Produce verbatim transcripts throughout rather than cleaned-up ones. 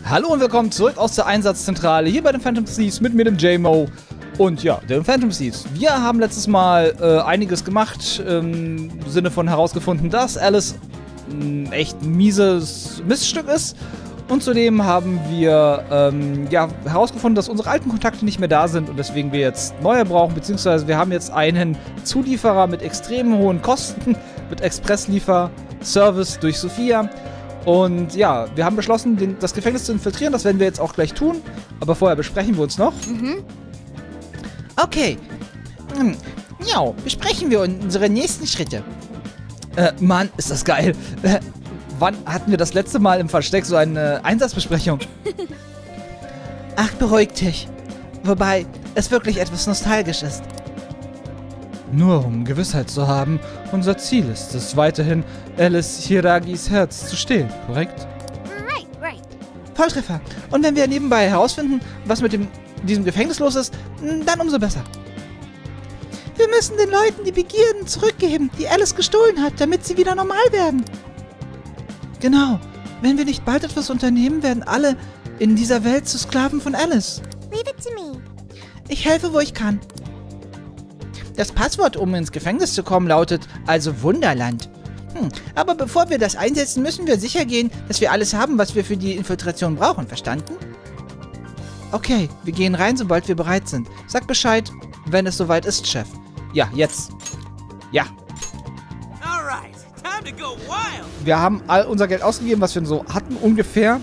Hallo und willkommen zurück aus der Einsatzzentrale hier bei den Phantom Thieves mit mir, dem J-Mo. Und ja, den Phantom Thieves. Wir haben letztes Mal äh, einiges gemacht, ähm, im Sinne von herausgefunden, dass Alice ein echt mieses Miststück ist. Und zudem haben wir ähm, ja, herausgefunden, dass unsere alten Kontakte nicht mehr da sind und deswegen wir jetzt neue brauchen, beziehungsweise wir haben jetzt einen Zulieferer mit extrem hohen Kosten, mit Expressliefer-Service durch Sophia. Und ja, wir haben beschlossen, den, das Gefängnis zu infiltrieren. Das werden wir jetzt auch gleich tun. Aber vorher besprechen wir uns noch. Mhm. Okay. Hm. Ja, besprechen wir unsere nächsten Schritte. Äh, Mann, ist das geil. Äh, wann hatten wir das letzte Mal im Versteck so eine Einsatzbesprechung? Ach, beruhig dich. Wobei es wirklich etwas nostalgisch ist. Nur um Gewissheit zu haben, unser Ziel ist es weiterhin, Alice Hiragis Herz zu stehlen, korrekt? Right, right. Volltreffer. Und wenn wir nebenbei herausfinden, was mit dem, diesem Gefängnis los ist, dann umso besser. Wir müssen den Leuten die Begierden zurückgeben, die Alice gestohlen hat, damit sie wieder normal werden. Genau. Wenn wir nicht bald etwas unternehmen, werden alle in dieser Welt zu Sklaven von Alice. Leave it to me. Ich helfe, wo ich kann. Das Passwort, um ins Gefängnis zu kommen, lautet also Wunderland. Hm, aber bevor wir das einsetzen, müssen wir sicher gehen, dass wir alles haben, was wir für die Infiltration brauchen. Verstanden? Okay, wir gehen rein, sobald wir bereit sind. Sag Bescheid, wenn es soweit ist, Chef. Ja, jetzt. Ja. Wir haben all unser Geld ausgegeben, was wir so hatten, ungefähr.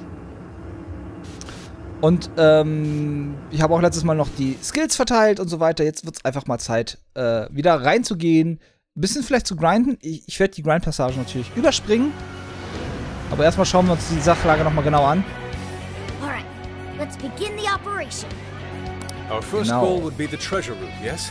Und ähm, ich habe auch letztes Mal noch die Skills verteilt und so weiter. Jetzt wird es einfach mal Zeit, äh, wieder reinzugehen. Ein bisschen vielleicht zu grinden. Ich, ich werde die Grind-Passage natürlich überspringen. Aber erstmal schauen wir uns die Sachlage nochmal genau an. Alright, let's begin the operation. Our first Genau. goal would be the treasure room, yes?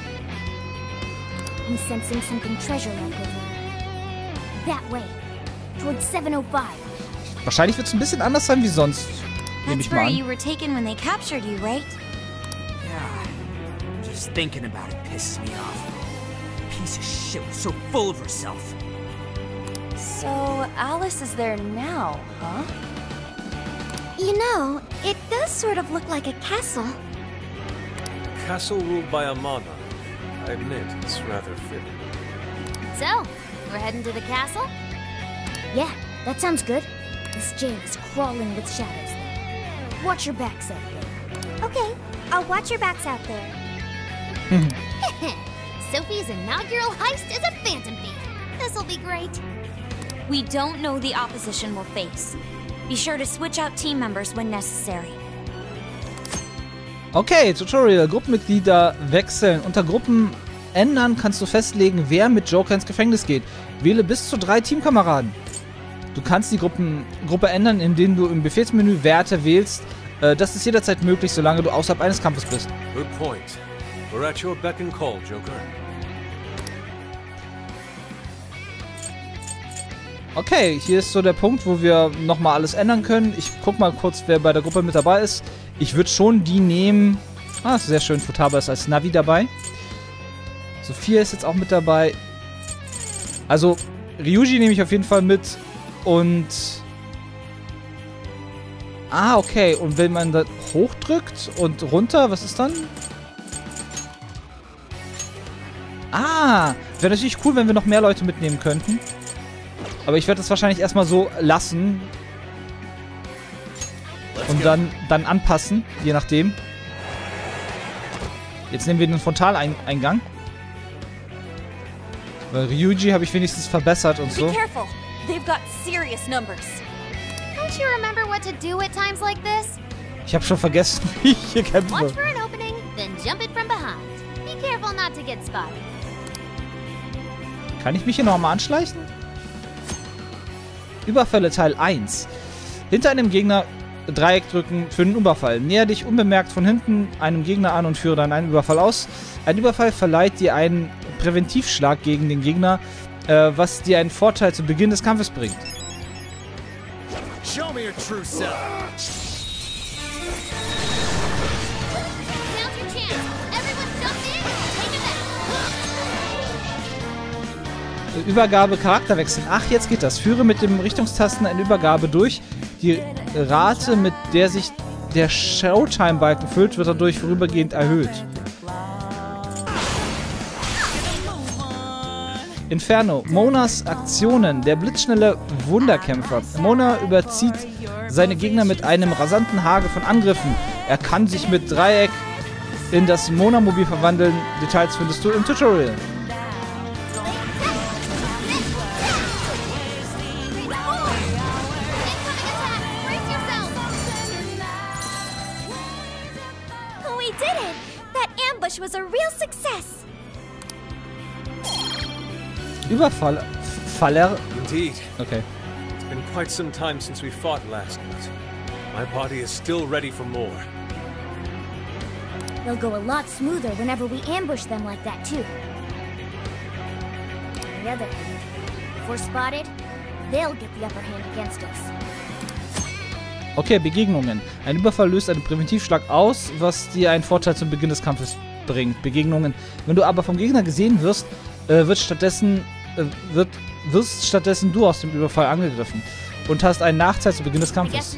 I'm sensing something treasure-like over there. That way, towards seven oh five. Wahrscheinlich wird es ein bisschen anders sein wie sonst. Nehme That's ich mal where an. you were taken when they captured you, right? Yeah. Just thinking about it pisses me off. Piece of shit was so full of herself. So, Alice is there now, huh? You know, it does sort of look like a castle. Castle ruled by a monarch. I admit, it's rather fitting. So, we're heading to the castle? Yeah, that sounds good. This jail is crawling with shadows there. Watch your backs out there. Okay, I'll watch your backs out there. Sophie's inaugural heist as a Phantom Thief. This'll be great. We don't know the opposition we'll face. Be sure to switch out team members when necessary. Okay, Tutorial. Gruppenmitglieder wechseln. Unter Gruppen ändern kannst du festlegen, wer mit Joker ins Gefängnis geht. Wähle bis zu drei Teamkameraden. Du kannst die Gruppen, Gruppe ändern, indem du im Befehlsmenü Werte wählst. Äh, das ist jederzeit möglich, solange du außerhalb eines Kampfes bist. Good point. We're at your beck and call, Joker. Okay, hier ist so der Punkt, wo wir nochmal alles ändern können. Ich guck mal kurz, wer bei der Gruppe mit dabei ist. Ich würde schon die nehmen. Ah, sehr schön. Futaba ist als Navi dabei. Sophia ist jetzt auch mit dabei. Also, Ryuji nehme ich auf jeden Fall mit. Und... Ah, okay. Und wenn man da hochdrückt und runter, was ist dann? Ah, wäre natürlich cool, wenn wir noch mehr Leute mitnehmen könnten. Aber ich werde das wahrscheinlich erstmal so lassen. Und dann, dann anpassen, je nachdem. Jetzt nehmen wir den Frontaleingang. Weil Ryuji habe ich wenigstens verbessert und so. Be careful. They've got serious numbers. Don't you remember what to do at times like this? Ich habe schon vergessen, wie ich hier Watch kämpfe. for an opening, then jump it from behind. Be careful not to get spotted. Kann ich mich hier nochmal anschleichen? Überfälle Teil eins. Hinter einem Gegner Dreieck drücken für den Überfall. Näher dich unbemerkt von hinten einem Gegner an und führe dann einen Überfall aus. Ein Überfall verleiht dir einen Präventivschlag gegen den Gegner, äh, was dir einen Vorteil zu Beginn des Kampfes bringt. Show me your true self. Now's your chance. Everyone jump in and take it back. Übergabe Charakterwechsel. Ach, jetzt geht das. Führe mit dem Richtungstasten eine Übergabe durch, Die Rate, mit der sich der Showtime-Balken füllt, wird dadurch vorübergehend erhöht. Inferno. Monas Aktionen. Der blitzschnelle Wunderkämpfer. Mona überzieht seine Gegner mit einem rasanten Hagel von Angriffen. Er kann sich mit Dreieck in das Mona-Mobil verwandeln. Details findest du im Tutorial. We did it! That ambush was a real success! Überfall... Faller... Indeed. Okay. It's been quite some time since we fought last, but my body is still ready for more. They'll go a lot smoother whenever we ambush them like that, too. On the other hand, if we're spotted, they'll get the upper hand against us. Okay, Begegnungen. Ein Überfall löst einen Präventivschlag aus, was dir einen Vorteil zum Beginn des Kampfes bringt. Begegnungen. Wenn du aber vom Gegner gesehen wirst, äh, wird stattdessen, äh, wird, wirst stattdessen du aus dem Überfall angegriffen und hast einen Nachteil zu Beginn des Kampfes.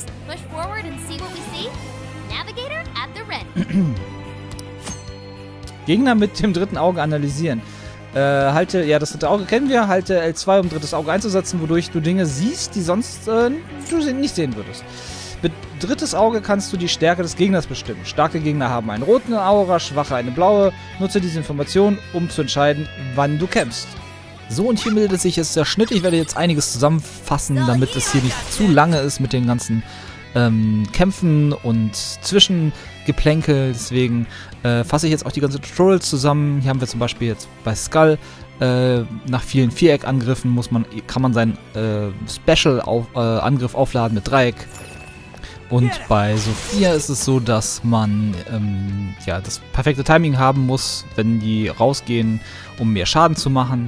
Gegner mit dem dritten Auge analysieren. Äh, halte, ja, das dritte Auge kennen wir. Halte L zwei, um drittes Auge einzusetzen, wodurch du Dinge siehst, die sonst äh, du nicht sehen würdest. Mit drittes Auge kannst du die Stärke des Gegners bestimmen. Starke Gegner haben einen roten Aura, schwache eine blaue. Nutze diese Information, um zu entscheiden, wann du kämpfst. So, und hier meldet sich jetzt der Schnitt. Ich werde jetzt einiges zusammenfassen, damit es hier nicht zu lange ist mit den ganzen ähm, Kämpfen und Zwischengeplänkel. Deswegen äh, fasse ich jetzt auch die ganzen Tutorials zusammen. Hier haben wir zum Beispiel jetzt bei Skull, äh, nach vielen Viereckangriffen muss man, kann man seinen äh, Special-Angriff auf, äh, aufladen mit Dreieck. Und bei Sophia ist es so, dass man ähm, ja, das perfekte Timing haben muss, wenn die rausgehen, um mehr Schaden zu machen.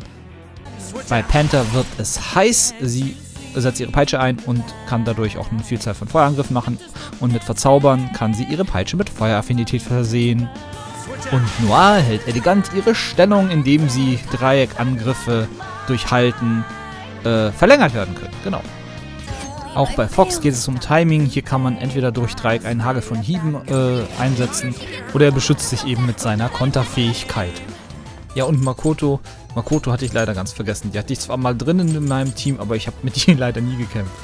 Bei Panther wird es heiß, sie setzt ihre Peitsche ein und kann dadurch auch eine Vielzahl von Feuerangriffen machen. Und mit Verzaubern kann sie ihre Peitsche mit Feueraffinität versehen. Und Noir hält elegant ihre Stellung, indem sie Dreieckangriffe durch Halten äh, verlängert werden können. Genau. Auch bei Fox geht es um Timing. Hier kann man entweder durch Dreieck einen Hagel von Hieben äh, einsetzen oder er beschützt sich eben mit seiner Konterfähigkeit. Ja, und Makoto. Makoto hatte ich leider ganz vergessen. Die hatte ich zwar mal drinnen in meinem Team, aber ich habe mit ihr leider nie gekämpft.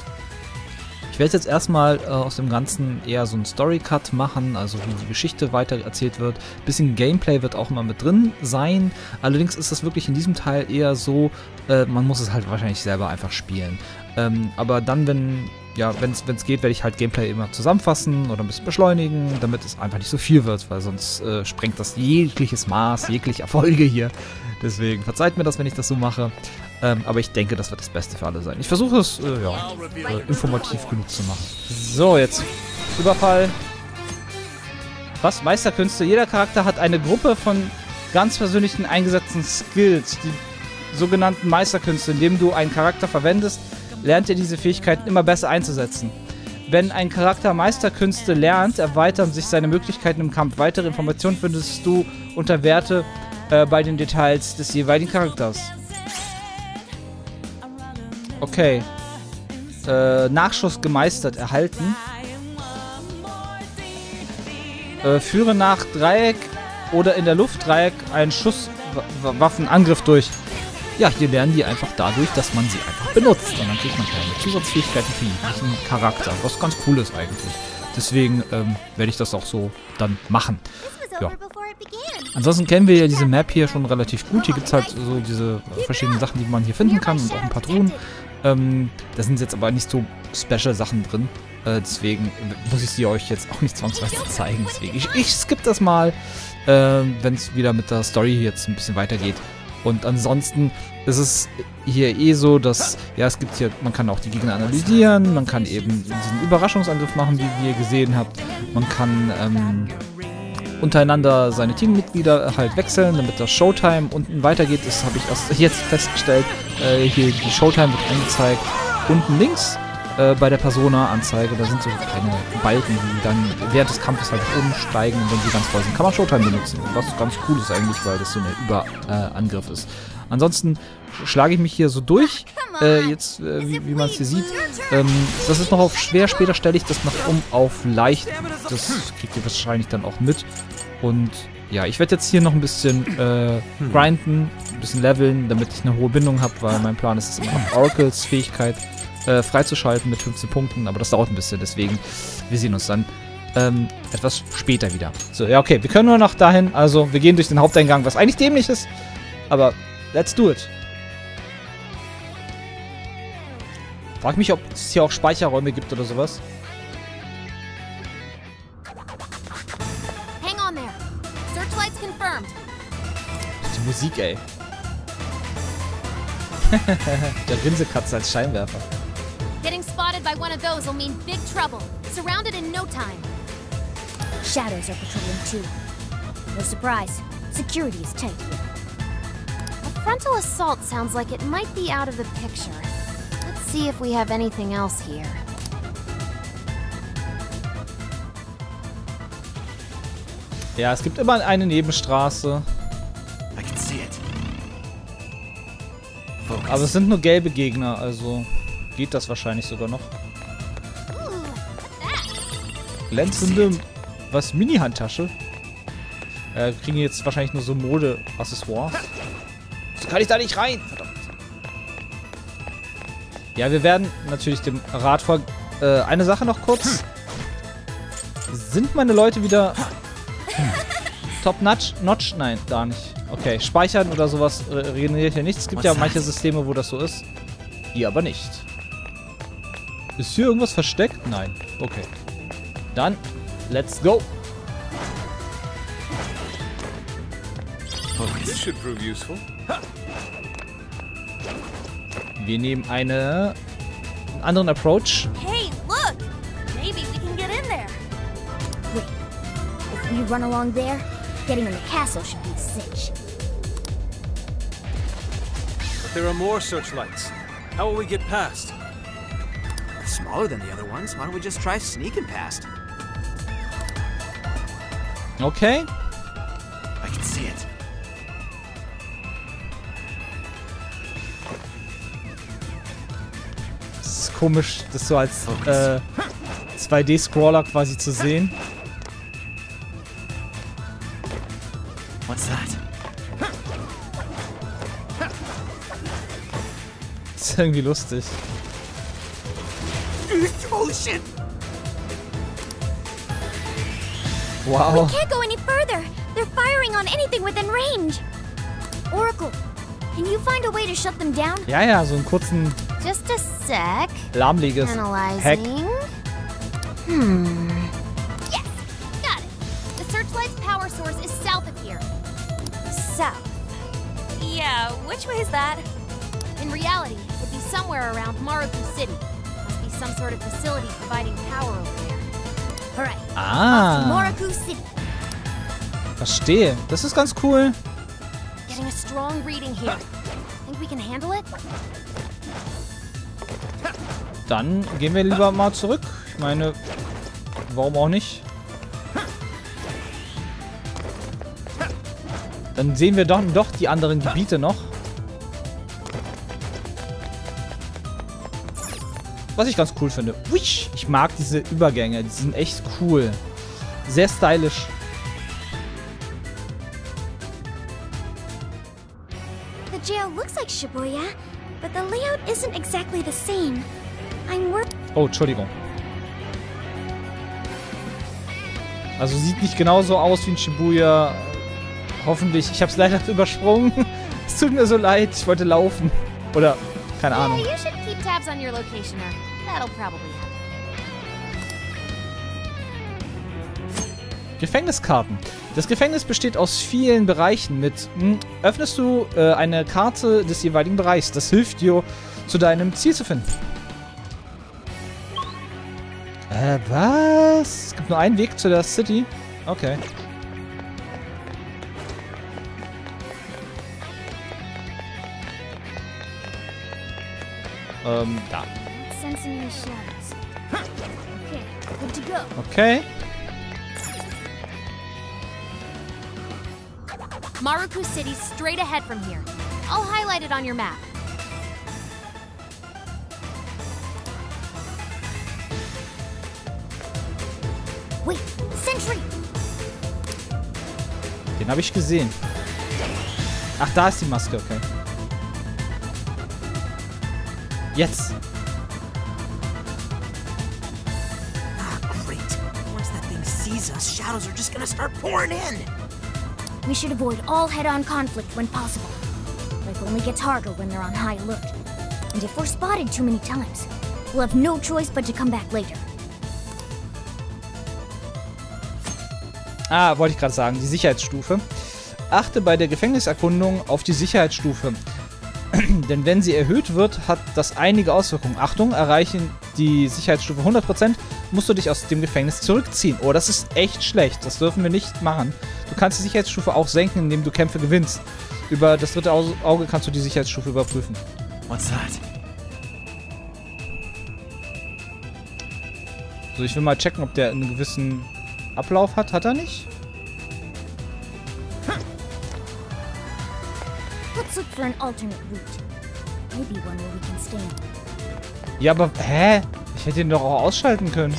Ich werde jetzt erstmal äh, aus dem Ganzen eher so einen Story-Cut machen, also wie die Geschichte weiter erzählt wird. Ein bisschen Gameplay wird auch mal mit drin sein. Allerdings ist das wirklich in diesem Teil eher so, äh, man muss es halt wahrscheinlich selber einfach spielen. Ähm, aber dann, wenn ja, wenn es geht, werde ich halt Gameplay immer zusammenfassen oder ein bisschen beschleunigen, damit es einfach nicht so viel wird, weil sonst äh, sprengt das jegliches Maß, jegliche Erfolge hier. Deswegen verzeiht mir das, wenn ich das so mache. Ähm, aber ich denke, das wird das Beste für alle sein. Ich versuche es, äh, ja, äh, informativ genug zu machen. So, jetzt Überfall. Was? Meisterkünste. Jeder Charakter hat eine Gruppe von ganz persönlichen eingesetzten Skills, die sogenannten Meisterkünste. Indem du einen Charakter verwendest, lernt er diese Fähigkeiten immer besser einzusetzen. Wenn ein Charakter Meisterkünste lernt, erweitern sich seine Möglichkeiten im Kampf. Weitere Informationen findest du unter Werte äh, bei den Details des jeweiligen Charakters. Okay. Äh, Nachschuss gemeistert erhalten. Äh, führe nach Dreieck oder in der Luft Dreieck einen Schusswaffenangriff durch. Ja, hier lernen die einfach dadurch, dass man sie einfach benutzt. Und dann kriegt man keine Zusatzfähigkeiten für jeden Charakter. Was ganz cool ist eigentlich. Deswegen ähm, werde ich das auch so dann machen. Ja. Ansonsten kennen wir ja diese Map hier schon relativ gut. Hier gibt es halt so diese verschiedenen Sachen, die man hier finden kann. Und auch ein paar Truhen. Ähm, da sind jetzt aber nicht so Special-Sachen drin. Äh, deswegen muss ich sie euch jetzt auch nicht zwangsweise zeigen. Deswegen, ich, ich skippe das mal, äh, wenn es wieder mit der Story jetzt ein bisschen weitergeht. Und ansonsten ist es hier eh so, dass, ja, es gibt hier, man kann auch die Gegner analysieren, man kann eben diesen Überraschungsangriff machen, wie ihr gesehen habt. Man kann ähm, untereinander seine Teammitglieder halt wechseln, damit das Showtime unten weitergeht. Das habe ich erst jetzt festgestellt. Äh, hier die Showtime wird angezeigt. Unten links äh, bei der Persona-Anzeige, da sind so kleine Balken, die dann während des Kampfes halt umsteigen und wenn die ganz voll sind, kann man Showtime benutzen. Was ganz cool ist eigentlich, weil das so ein Überangriff äh, ist. Ansonsten schlage ich mich hier so durch. Äh, jetzt, äh, wie, wie man es hier sieht. Ähm, das ist noch auf schwer. Später stelle ich das noch um auf leicht. Das kriegt ihr wahrscheinlich dann auch mit. Und ja, ich werde jetzt hier noch ein bisschen äh, grinden, ein bisschen leveln, damit ich eine hohe Bindung habe, weil mein Plan ist es immer noch, Oracles Fähigkeit äh, freizuschalten mit fünfzehn Punkten, aber das dauert ein bisschen, deswegen, wir sehen uns dann ähm, etwas später wieder. So, ja, okay, wir können nur noch dahin, also wir gehen durch den Haupteingang, was eigentlich dämlich ist, aber let's do it. Frag mich, ob es hier auch Speicherräume gibt oder sowas. Hang on there. Searchlights confirmed. Die Musik, ey. Der Grinsekatze als Scheinwerfer. Getting spotted by one of those will mean big trouble. Surrounded in no time. Shadows are patrolling too. No surprise. Security is tight here. A frontal assault sounds like it might be out of the picture. Let's see if we have anything else here. Ja, es gibt immer eine Nebenstraße. I can see it. Focus. Aber es sind nur gelbe Gegner, also geht das wahrscheinlich sogar noch. Glänzende, was, Mini-Handtasche? Äh, wir kriegen jetzt wahrscheinlich nur so Mode-Accessoires. So kann ich da nicht rein, verdammt. Ja, wir werden natürlich dem Rat folgen. Äh, eine Sache noch kurz. Sind meine Leute wieder... Top-Notch? Notch? Nein, gar nicht. Okay, speichern oder sowas regeneriert hier nichts. Es gibt ja manche Systeme, wo das so ist. Hier aber nicht. Ist hier irgendwas versteckt? Nein. Okay. Dann, let's go. This should prove useful. Wir nehmen eine, einen anderen Approach. Hey, look! Maybe we can get in there. Wait. If we run along there, getting in the castle should be a cinch. There are more searchlights. How will we get past? Smaller than the other ones. Why don't we just try sneaking past? Okay. I can see it. Es ist komisch, das so als äh, zwei D-Scroller quasi zu sehen. What's that? Das ist irgendwie lustig. Holy shit! Wow. Can't go any further. They're firing on anything within range. Oracle, can you find a way to shut them down? Ja, ja, so einen kurzen Just a sec. lahmleges Hack. Analyzing. Hmm. Yes, got it. The searchlight's power source is south of here. South. Yeah, which way is that? In reality, it would be somewhere around Maruku City. Must be some sort of facility providing power over there. All right. Ah, Maruku City. verstehe. Das ist ganz cool. Getting a strong reading here. Think we can handle it? Dann gehen wir lieber mal zurück. Ich meine, warum auch nicht? Dann sehen wir doch, doch die anderen Gebiete noch. Was ich ganz cool finde. Wisch! Ich mag diese Übergänge. Die sind echt cool. Sehr stylisch. The jail looks like Shibuya, but the layout isn't exactly the same. I'm worried. Oh, Entschuldigung. Also sieht nicht genauso aus wie in Shibuya. Hoffentlich. Ich habe es leider übersprungen. Es tut mir so leid. Ich wollte laufen. Oder, keine Yeah, Ahnung. you should keep tabs on your location, or that'll probably happen. Gefängniskarten. Das Gefängnis besteht aus vielen Bereichen. Mit hm, öffnest du äh, eine Karte des jeweiligen Bereichs. Das hilft dir, zu deinem Ziel zu finden. Äh, was? Es gibt nur einen Weg zu der City. Okay. Ähm, da. Sensing any shadows. Okay, good to go. Okay. Maruku City straight ahead from here. I'll highlight it on your map. Wait, Sentry! Den habe ich gesehen. Ach, da ist die Maske, okay. Jetzt. Ah, great. Once that thing sees us, shadows are just gonna start pouring in. We should avoid all head-on conflict when possible. Life only gets harder when they're on high alert. And if we're spotted too many times, we'll have no choice but to come back later. Ah, wollte ich gerade sagen, die Sicherheitsstufe. Achte bei der Gefängniserkundung auf die Sicherheitsstufe. Denn wenn sie erhöht wird, hat das einige Auswirkungen. Achtung, erreichen die Sicherheitsstufe hundert Prozent, musst du dich aus dem Gefängnis zurückziehen. Oh, das ist echt schlecht. Das dürfen wir nicht machen. Du kannst die Sicherheitsstufe auch senken, indem du Kämpfe gewinnst. Über das dritte Auge kannst du die Sicherheitsstufe überprüfen. What's that? So, ich will mal checken, ob der einen gewissen Ablauf hat. Hat er nicht? Let's look for an alternate route. Maybe one where we can stay. Ja, aber, hä? Ich hätte ihn doch auch ausschalten können.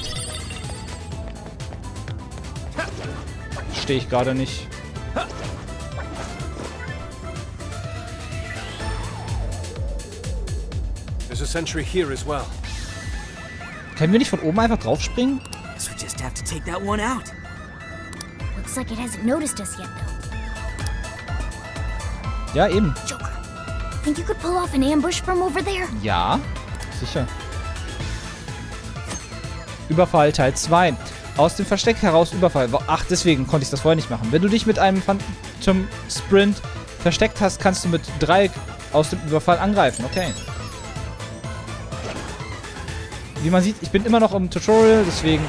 Verstehe ich gerade nicht. There's a sentry here as well. Können wir nicht von oben einfach draufspringen? Guess we just have to take that one out. Looks like it hasn't noticed us yet, though. Ja, eben. Joker, think you could pull off an ambush from over there? Ja, sicher. Überfall Teil zwei. Aus dem Versteck heraus Überfall. Ach, deswegen konnte ich das vorher nicht machen. Wenn du dich mit einem Phantom Sprint versteckt hast, kannst du mit Dreieck aus dem Überfall angreifen. Okay. Wie man sieht, ich bin immer noch im Tutorial, deswegen...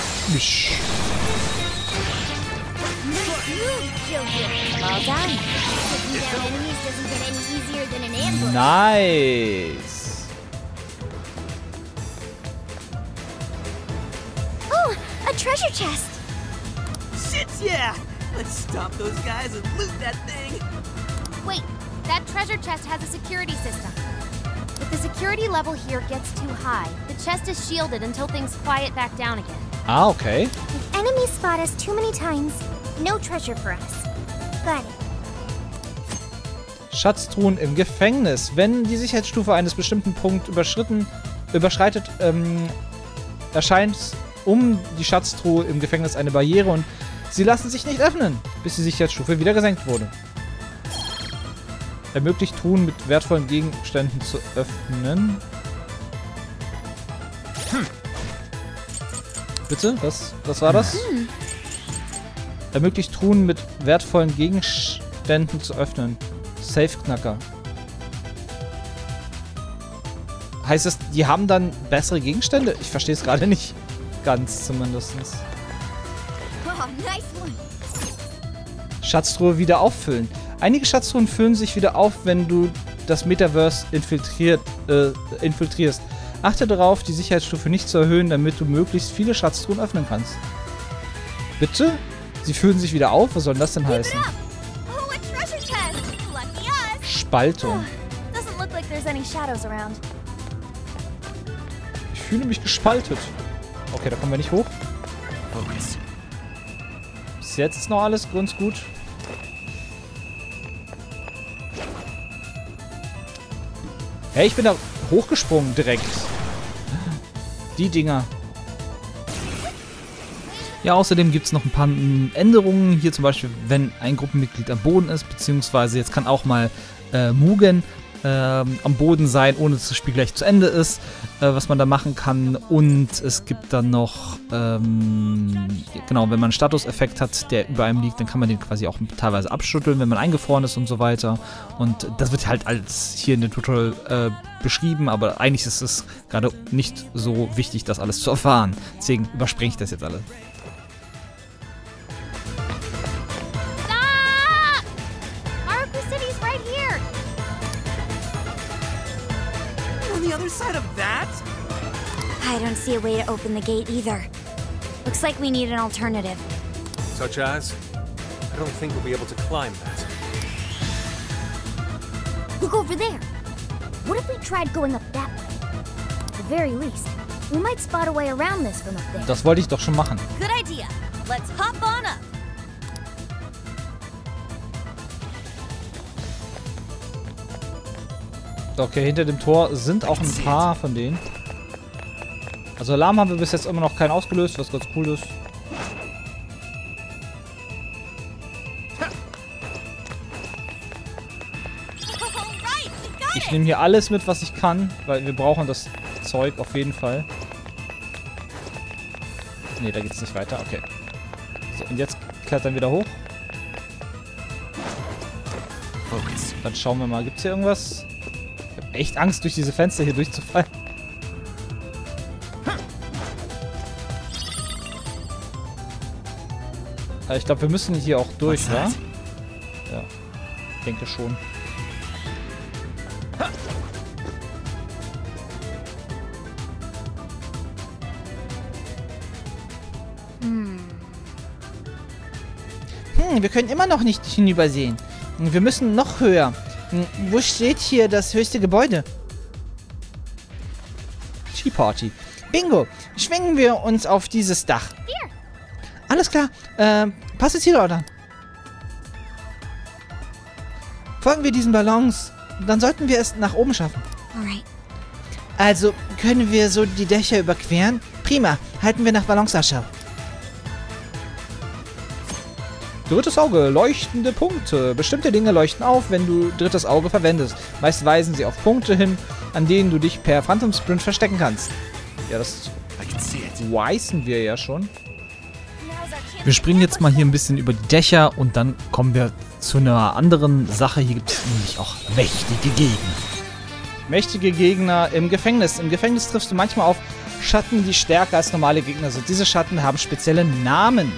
Well done. Taking down enemies doesn't get any easier than an ambush. Nice. Oh, a treasure chest. Shit, yeah! Let's stop those guys and loot that thing. Wait, that treasure chest has a security system. If the security level here gets too high, the chest is shielded until things quiet back down again. Ah, okay. If enemies spot us too many times, no treasure for us. Got it. Schatztruhen im Gefängnis. Wenn die Sicherheitsstufe eines bestimmten Punkts überschritten, überschreitet, ähm, erscheint um die Schatztruhe im Gefängnis eine Barriere und sie lassen sich nicht öffnen, bis die Sicherheitsstufe wieder gesenkt wurde. Ermöglicht Truhen mit wertvollen Gegenständen zu öffnen. Hm. Bitte? Was, was war das? Hm. Ermöglicht Truhen mit wertvollen Gegenständen zu öffnen. Safe-Knacker. Heißt das, die haben dann bessere Gegenstände? Ich verstehe es gerade nicht. Ganz zumindest. Oh, nice one. Schatztruhe wieder auffüllen. Einige Schatztruhen füllen sich wieder auf, wenn du das Metaverse infiltriert, äh, infiltrierst. Achte darauf, die Sicherheitsstufe nicht zu erhöhen, damit du möglichst viele Schatztruhen öffnen kannst. Bitte? Sie füllen sich wieder auf? Was soll das denn heißen? Oh, a treasure chest. Lucky us. Spaltung. Doesn't look like there's any shadows around. Ich fühle mich gespaltet. Okay, da kommen wir nicht hoch. Focus. Bis jetzt ist noch alles ganz gut. Hey, ich bin da hochgesprungen direkt. Die Dinger. Ja, außerdem gibt es noch ein paar Änderungen. Hier zum Beispiel, wenn ein Gruppenmitglied am Boden ist, beziehungsweise jetzt kann auch mal äh, Mugen äh, am Boden sein, ohne dass das Spiel gleich zu Ende ist, äh, was man da machen kann. Und es gibt dann noch, ähm, genau, wenn man einen Statuseffekt hat, der über einem liegt, dann kann man den quasi auch teilweise abschütteln, wenn man eingefroren ist und so weiter. Und das wird halt alles hier in dem Tutorial äh, beschrieben, aber eigentlich ist es gerade nicht so wichtig, das alles zu erfahren. Deswegen überspringe ich das jetzt alles. Side of that? I don't see a way to open the gate either. Looks like we need an alternative. Such as? I don't think we'll be able to climb that. Look over there. What if we tried going up that way? At the very least, we might spot a way around this from up there. Das wollte ich doch schon machen. Good idea. Let's hop on up. Okay, hinter dem Tor sind auch ein paar von denen. Also Alarm haben wir bis jetzt immer noch keinen ausgelöst, was ganz cool ist. Ich nehme hier alles mit, was ich kann, weil wir brauchen das Zeug auf jeden Fall. Ne, da geht's nicht weiter. Okay. So, und jetzt klettern wir wieder hoch. Dann schauen wir mal, gibt's hier irgendwas? Ich habe echt Angst, durch diese Fenster hier durchzufallen. Aber ich glaube, wir müssen hier auch durch, wa? Ja, ich denke schon. Hm, wir können immer noch nicht hinübersehen. Wir müssen noch höher. Wo steht hier das höchste Gebäude? Tea Party. Bingo! Schwingen wir uns auf dieses Dach. Alles klar. Äh, pass jetzt hier dort an. Folgen wir diesen Ballons, dann sollten wir es nach oben schaffen. Alright. Also, können wir so die Dächer überqueren? Prima. Halten wir nach Ballons Ausschau. Drittes Auge, leuchtende Punkte. Bestimmte Dinge leuchten auf, wenn du drittes Auge verwendest. Meist weisen sie auf Punkte hin, an denen du dich per Phantom Sprint verstecken kannst. Ja, das wissen wir ja schon. Wir springen jetzt mal hier ein bisschen über die Dächer und dann kommen wir zu einer anderen Sache. Hier gibt es nämlich auch mächtige Gegner. Mächtige Gegner im Gefängnis. Im Gefängnis triffst du manchmal auf Schatten, die stärker als normale Gegner sind. Diese Schatten haben spezielle Namen.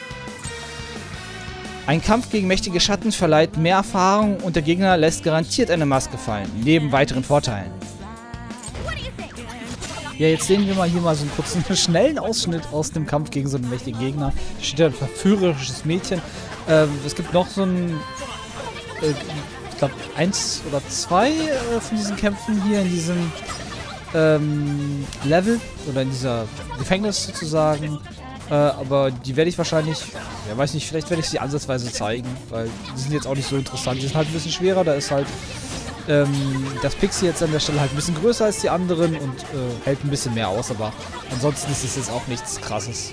Ein Kampf gegen mächtige Schatten verleiht mehr Erfahrung und der Gegner lässt garantiert eine Maske fallen, neben weiteren Vorteilen. Ja, jetzt sehen wir mal hier mal so einen kurzen, schnellen Ausschnitt aus dem Kampf gegen so einen mächtigen Gegner. Hier steht ja ein verführerisches Mädchen. Ähm, es gibt noch so ein, äh, ich glaube, eins oder zwei äh, von diesen Kämpfen hier in diesem ähm, Level oder in dieser Gefängnis sozusagen. Äh, aber die werde ich wahrscheinlich, ja weiß nicht, vielleicht werde ich sie ansatzweise zeigen, weil die sind jetzt auch nicht so interessant. Die sind halt ein bisschen schwerer, da ist halt ähm, das Pixie jetzt an der Stelle halt ein bisschen größer als die anderen und äh, hält ein bisschen mehr aus, aber ansonsten ist es jetzt auch nichts Krasses.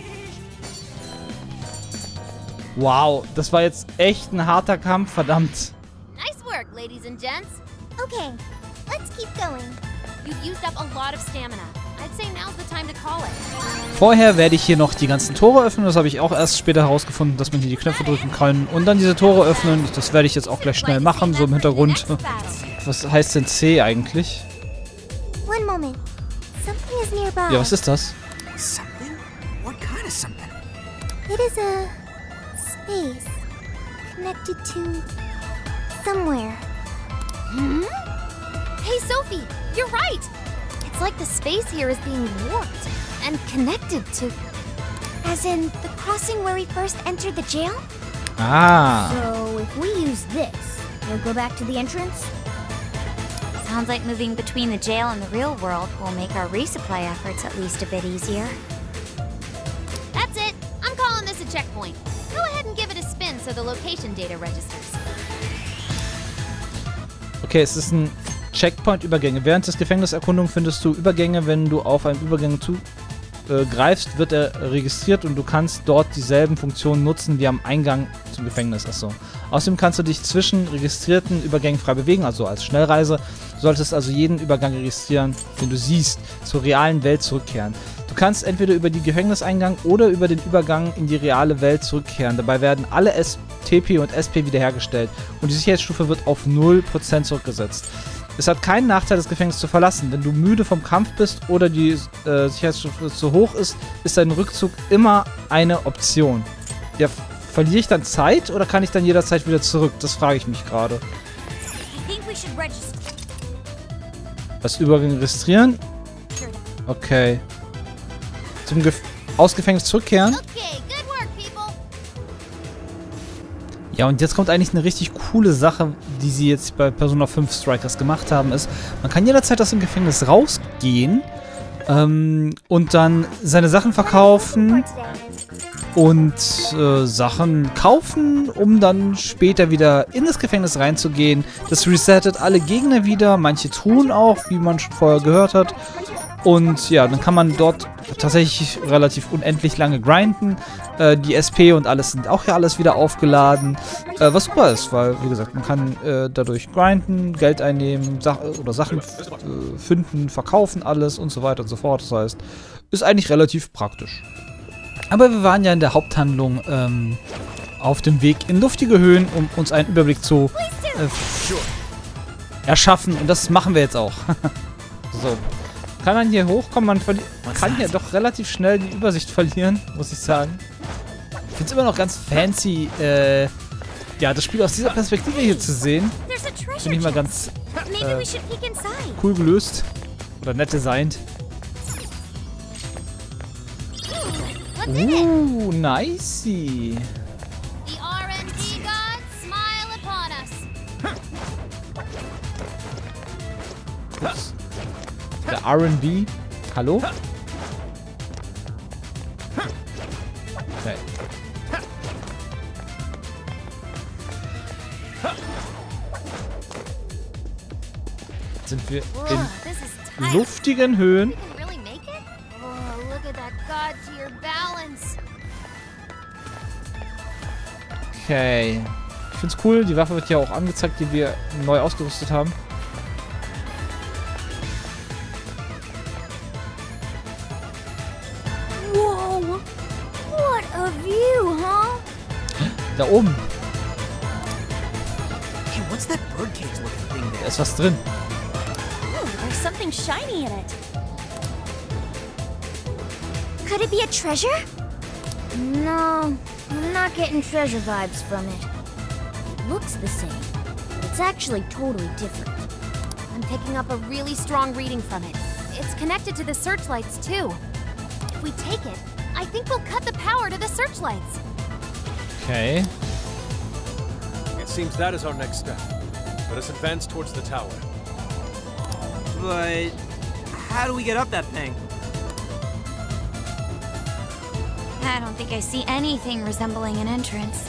Wow, das war jetzt echt ein harter Kampf, verdammt. Nice work, ladies and gents. Okay, let's keep going. You've used up a lot of stamina. I'd say now's the time to call it. Vorher werde ich hier noch die ganzen Tore öffnen. Das habe ich auch erst später herausgefunden, dass man hier die Knöpfe drücken kann. Und dann diese Tore öffnen. Das werde ich jetzt auch gleich schnell machen, so im Hintergrund. Was heißt denn C eigentlich? One moment. Something is nearby. Ja, was ist das? Something? What kind of something? It is a space connected to somewhere. Hmm? Hey, Sophie, you're right. It's like the space here is being warped and connected to... As in the crossing where we first entered the jail? Ah. So if we use this, we'll go back to the entrance? Sounds like moving between the jail and the real world will make our resupply efforts at least a bit easier. That's it. I'm calling this a checkpoint. Go ahead and give it a spin so the location data registers. Okay, es ist ein Checkpoint-Übergänge. Während des Gefängniserkundung findest du Übergänge. Wenn du auf einen Übergang zugreifst, äh, wird er registriert und du kannst dort dieselben Funktionen nutzen wie am Eingang zum Gefängnis. Achso. Außerdem kannst du dich zwischen registrierten Übergängen frei bewegen, also als Schnellreise. Du solltest also jeden Übergang registrieren, den du siehst, zur realen Welt zurückkehren. Du kannst entweder über den Gefängniseingang oder über den Übergang in die reale Welt zurückkehren. Dabei werden alle S T P und S P wiederhergestellt und die Sicherheitsstufe wird auf null Prozent zurückgesetzt. Es hat keinen Nachteil, das Gefängnis zu verlassen. Wenn du müde vom Kampf bist oder die äh, Sicherheitsstufe zu hoch ist, ist dein Rückzug immer eine Option. Ja, verliere ich dann Zeit oder kann ich dann jederzeit wieder zurück? Das frage ich mich gerade. Was Übergang registrieren? Okay. Zum Gef aus Gefängnis zurückkehren? Okay, good work, people. Ja, und jetzt kommt eigentlich eine richtig coole Sache, die sie jetzt bei Persona fünf Strikers gemacht haben, ist, man kann jederzeit aus dem Gefängnis rausgehen ähm, und dann seine Sachen verkaufen und äh, Sachen kaufen, um dann später wieder in das Gefängnis reinzugehen. Das resettet alle Gegner wieder, manche Truhen auch, wie man schon vorher gehört hat. Und ja, dann kann man dort tatsächlich relativ unendlich lange grinden. Äh, die S P und alles sind auch ja alles wieder aufgeladen. Äh, was super ist, weil, wie gesagt, man kann äh, dadurch grinden, Geld einnehmen, Sach oder Sachen äh, finden, verkaufen, alles und so weiter und so fort. Das heißt, ist eigentlich relativ praktisch. Aber wir waren ja in der Haupthandlung ähm, auf dem Weg in luftige Höhen, um uns einen Überblick zu äh, erschaffen. Und das machen wir jetzt auch. So. Kann man hier hochkommen? Man kann hier doch relativ schnell die Übersicht verlieren, muss ich sagen. Ich finde es immer noch ganz fancy, äh, ja, das Spiel aus dieser Perspektive hier zu sehen. Finde ich mal ganz äh, cool gelöst. Oder nett designt. Uh, nicey. The R and D gods smile upon us. Ups. Der R und B. Hallo? Okay. Sind wir in luftigen Höhen? Okay. Ich find's cool, die Waffe wird ja auch angezeigt, die wir neu ausgerüstet haben. Whoa! What a view, huh? Da oben. Hey, what's that birdcage looking thing Da there? ist was drin. Ooh, there's something shiny in it. Could it be a treasure? No, I'm not getting treasure vibes from it. It looks the same, but it's actually totally different. I'm picking up a really strong reading from it. It's connected to the searchlights, too. If we take it, I think we'll cut the power to the searchlights. Okay. It seems that is our next step. Let us advance towards the tower. But how do we get up that thing? I don't think I see anything resembling an entrance.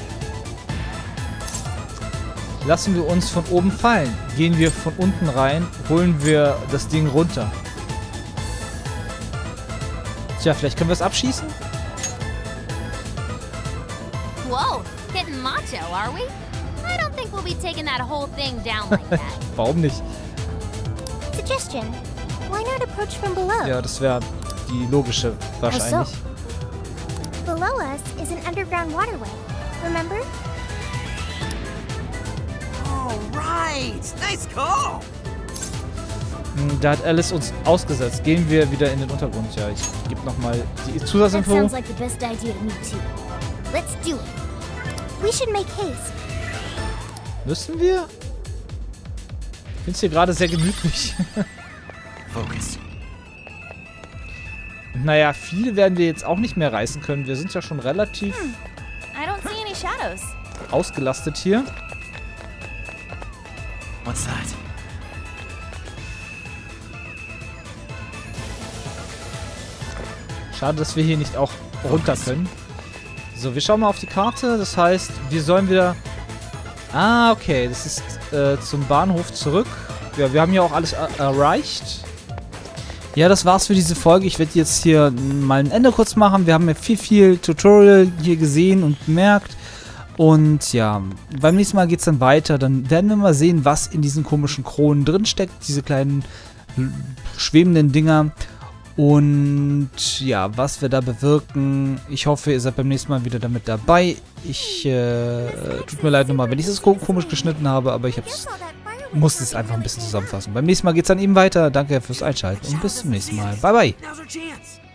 Lassen wir uns von oben fallen. Gehen wir von unten rein, holen wir das Ding runter. Tja, vielleicht können wir es abschießen? Whoa, getting macho, are we? I don't think we'll be taking that whole thing down like that. Warum nicht? Suggestion. Why not approach from below? Ja, das wäre die logische wahrscheinlich. Below us is an underground waterway. Remember? Oh, right! Nice call! Hm, Da hat Alice uns ausgesetzt. Gehen wir wieder in den Untergrund. Ja, ich gebe nochmal die That Zusatzinfo. sounds like the best idea to me too. Let's do it. We should make haste. Müssen wir? Ich finde es hier gerade sehr gemütlich. Focus. Naja, viel werden wir jetzt auch nicht mehr reißen können. Wir sind ja schon relativ I don't see any shadows. ausgelastet hier. What's that? Schade, dass wir hier nicht auch runter können. So, wir schauen mal auf die Karte. Das heißt, wir sollen wieder... Ah, okay. Das ist äh, zum Bahnhof zurück. Ja, wir haben ja auch alles er erreicht. Ja, das war's für diese Folge. Ich werde jetzt hier mal ein Ende kurz machen. Wir haben ja viel, viel Tutorial hier gesehen und bemerkt. Und ja, beim nächsten Mal geht's dann weiter. Dann werden wir mal sehen, was in diesen komischen Kronen drin steckt. Diese kleinen schwebenden Dinger. Und ja, was wir da bewirken. Ich hoffe, ihr seid beim nächsten Mal wieder damit dabei. Ich, äh, tut mir leid nochmal, wenn ich es komisch geschnitten habe, aber ich hab's, musste es einfach ein bisschen zusammenfassen. Beim nächsten Mal geht's dann eben weiter. Danke fürs Einschalten und bis zum nächsten Mal. Bye, bye. Now's our chance.